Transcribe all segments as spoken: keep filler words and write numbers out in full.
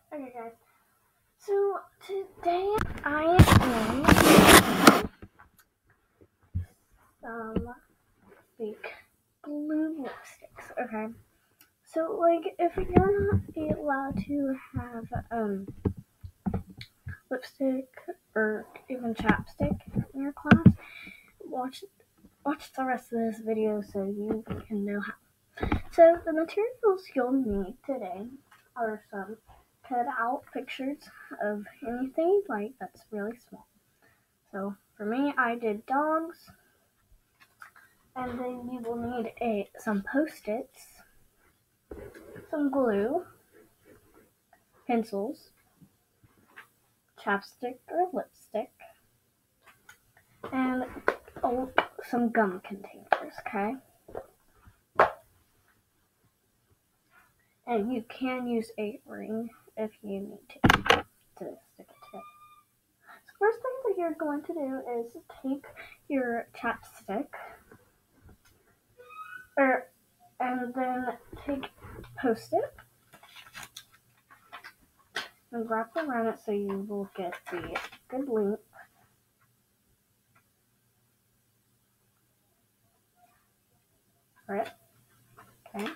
Okay, guys. So today I am some fake blue lipsticks. Okay. So like, if you're not allowed to have um lipstick or even chapstick in your class, watch watch the rest of this video so you can know how. So the materials you'll need today are some cut out pictures of anything like that's really small. So for me, I did dogs, and then you will need a some post-its, some glue, pencils, chapstick or lipstick, and oh, some gum containers. Okay, and you can use a ring if you need to to stick it together. So first thing that you're going to do is take your chapstick, or and then take post-it and wrap around it so you will get the good length. Right? Okay.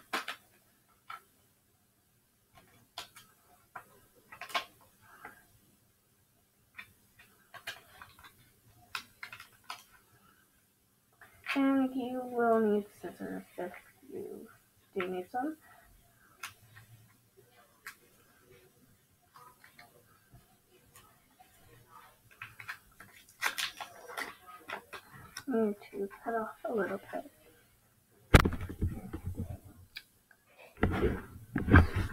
And you will need scissors if you do need some. You need to cut off a little bit.